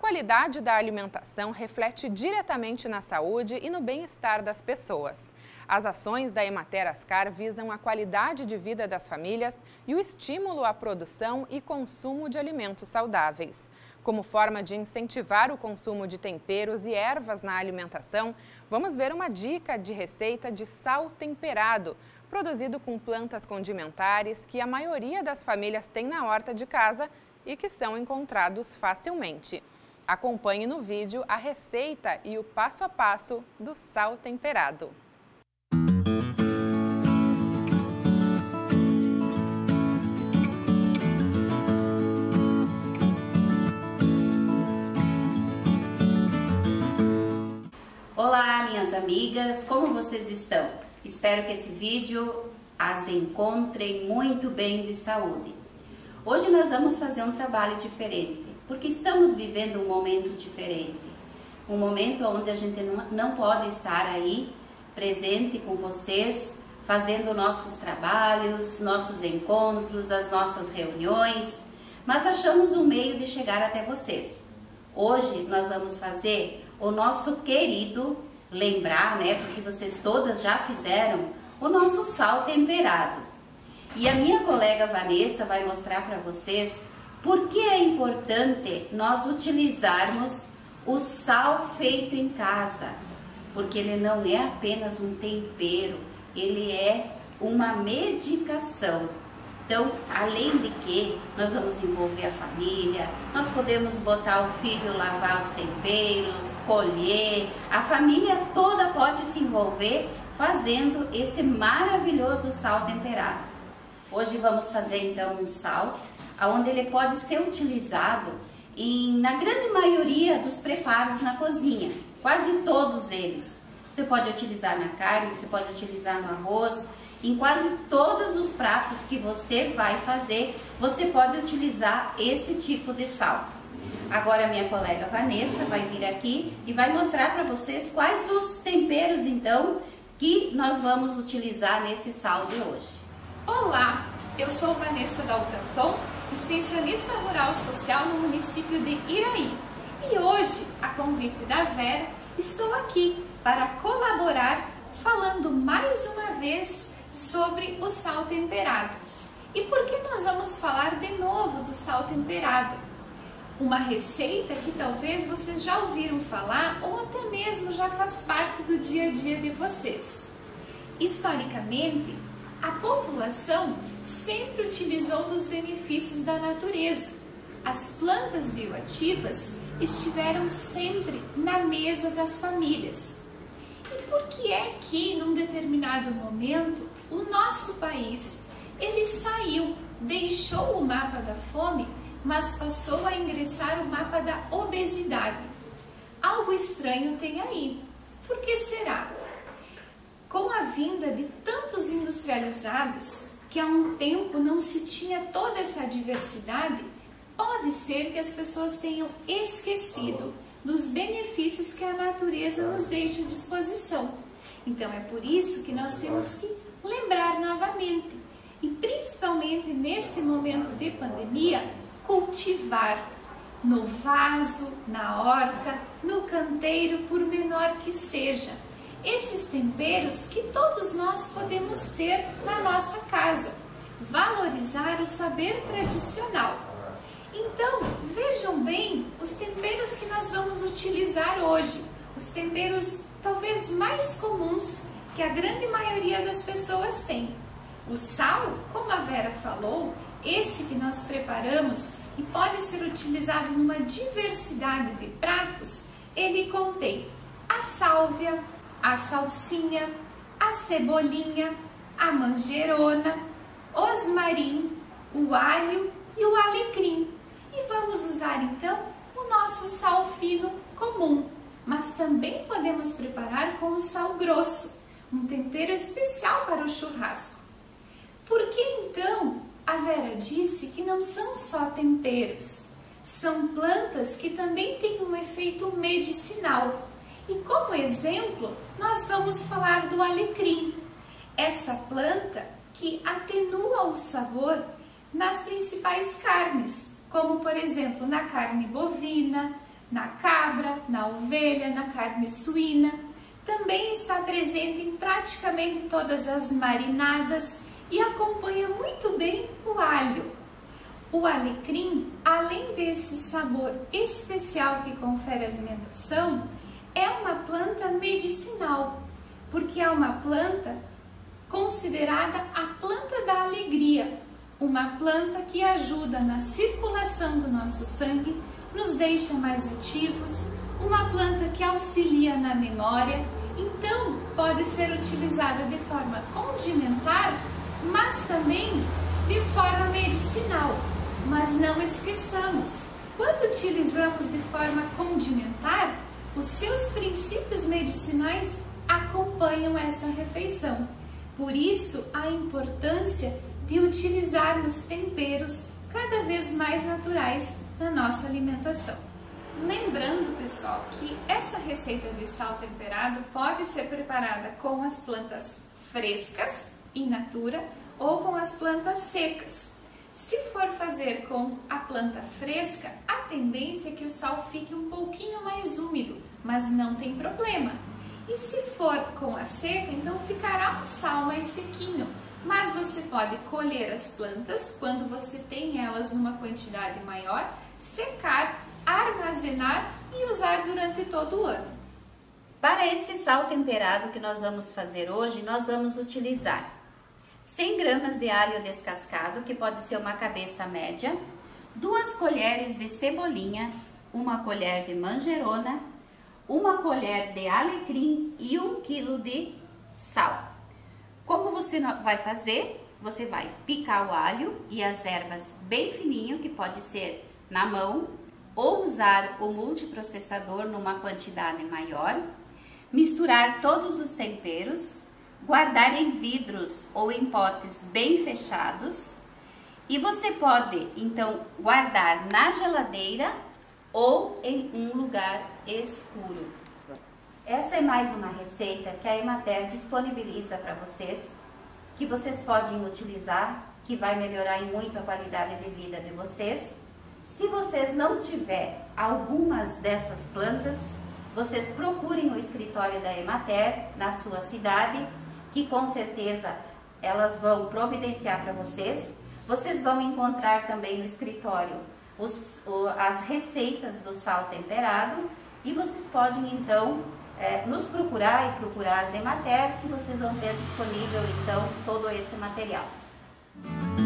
qualidade da alimentação reflete diretamente na saúde e no bem-estar das pessoas. As ações da Emater Ascar visam a qualidade de vida das famílias e o estímulo à produção e consumo de alimentos saudáveis. Como forma de incentivar o consumo de temperos e ervas na alimentação, vamos ver uma dica de receita de sal temperado, produzido com plantas condimentares que a maioria das famílias tem na horta de casa e que são encontrados facilmente. Acompanhe no vídeo a receita e o passo a passo do sal temperado. Olá, minhas amigas, como vocês estão? Espero que esse vídeo as encontre muito bem de saúde. Hoje nós vamos fazer um trabalho diferente, porque estamos vivendo um momento diferente. Um momento onde a gente não pode estar aí presente com vocês, fazendo nossos trabalhos, nossos encontros, as nossas reuniões, mas achamos um meio de chegar até vocês. Hoje nós vamos fazer o nosso querido, lembrar, né, porque vocês todas já fizeram, o nosso sal temperado. E a minha colega Vanessa vai mostrar para vocês por que é importante nós utilizarmos o sal feito em casa. Porque ele não é apenas um tempero, ele é uma medicação. Então, além de que nós vamos envolver a família, nós podemos botar o filho lavar os temperos, colher, a família toda pode se envolver fazendo esse maravilhoso sal temperado. Hoje vamos fazer então um sal, onde ele pode ser utilizado na grande maioria dos preparos na cozinha, quase todos eles. Você pode utilizar na carne, você pode utilizar no arroz, em quase todos os pratos que você vai fazer, você pode utilizar esse tipo de sal. Agora minha colega Vanessa vai vir aqui e vai mostrar para vocês quais os temperos então que nós vamos utilizar nesse sal de hoje. Olá, eu sou Vanessa Dalcanton, extensionista rural social no município de Iraí. E hoje, a convite da Vera, estou aqui para colaborar falando mais uma vez sobre o sal temperado. E por que nós vamos falar de novo do sal temperado? Uma receita que talvez vocês já ouviram falar ou até mesmo já faz parte do dia a dia de vocês. Historicamente, a população sempre utilizou dos benefícios da natureza. As plantas bioativas estiveram sempre na mesa das famílias. E por que é que, num determinado momento, o nosso país, ele saiu, deixou o mapa da fome, mas passou a ingressar o mapa da obesidade? Algo estranho tem aí. Por que será? Com a vinda de tantos industrializados, que há um tempo não se tinha toda essa diversidade, pode ser que as pessoas tenham esquecido dos benefícios que a natureza nos deixa à disposição. Então é por isso que nós temos que lembrar novamente, e principalmente neste momento de pandemia, cultivar no vaso, na horta, no canteiro, por menor que seja, esses temperos que todos nós podemos ter na nossa casa. Valorizar o saber tradicional. Então, vejam bem os temperos que nós vamos utilizar hoje. Os temperos talvez mais comuns que a grande maioria das pessoas tem. O sal, como a Vera falou, esse que nós preparamos e pode ser utilizado numa diversidade de pratos, ele contém a sálvia, a salsinha, a cebolinha, a manjerona, rosmarim, o alho e o alecrim. E vamos usar então o nosso sal fino comum, mas também podemos preparar com o sal grosso, um tempero especial para o churrasco. Por que então a Vera disse que não são só temperos? São plantas que também têm um efeito medicinal. E como exemplo, nós vamos falar do alecrim. Essa planta que atenua o sabor nas principais carnes, como por exemplo na carne bovina, na cabra, na ovelha, na carne suína. Também está presente em praticamente todas as marinadas e acompanha muito bem o alho. O alecrim, além desse sabor especial que confere à alimentação, é uma planta medicinal, porque é uma planta considerada a planta da alegria, uma planta que ajuda na circulação do nosso sangue, nos deixa mais ativos, uma planta que auxilia na memória, então pode ser utilizada de forma condimentar, mas também de forma medicinal. Mas não esqueçamos, quando utilizamos de forma condimentar, os seus princípios medicinais acompanham essa refeição. Por isso, a importância de utilizarmos temperos cada vez mais naturais na nossa alimentação. Lembrando, pessoal, que essa receita de sal temperado pode ser preparada com as plantas frescas, in natura, ou com as plantas secas. Se for fazer com a planta fresca, a tendência é que o sal fique um pouquinho mais úmido, mas não tem problema. E se for com a seca, então ficará um sal mais sequinho. Mas você pode colher as plantas quando você tem elas numa quantidade maior, secar, armazenar e usar durante todo o ano. Para este sal temperado que nós vamos fazer hoje, nós vamos utilizar 100 gramas de alho descascado, que pode ser uma cabeça média, 2 colheres de cebolinha, 1 colher de manjerona, 1 colher de alecrim e 1 quilo de sal. Como você vai fazer? Você vai picar o alho e as ervas bem fininho, que pode ser na mão, ou usar o multiprocessador numa quantidade maior, misturar todos os temperos, guardar em vidros ou em potes bem fechados, e você pode então guardar na geladeira ou em um lugar escuro. Essa é mais uma receita que a Emater disponibiliza para vocês, que vocês podem utilizar, que vai melhorar em muito a qualidade de vida de vocês. Se vocês não tiverem algumas dessas plantas, vocês procurem o escritório da Emater na sua cidade, que com certeza elas vão providenciar para vocês. Vocês vão encontrar também no escritório as receitas do sal temperado, e vocês podem então nos procurar e procurar as Emater, que vocês vão ter disponível então todo esse material.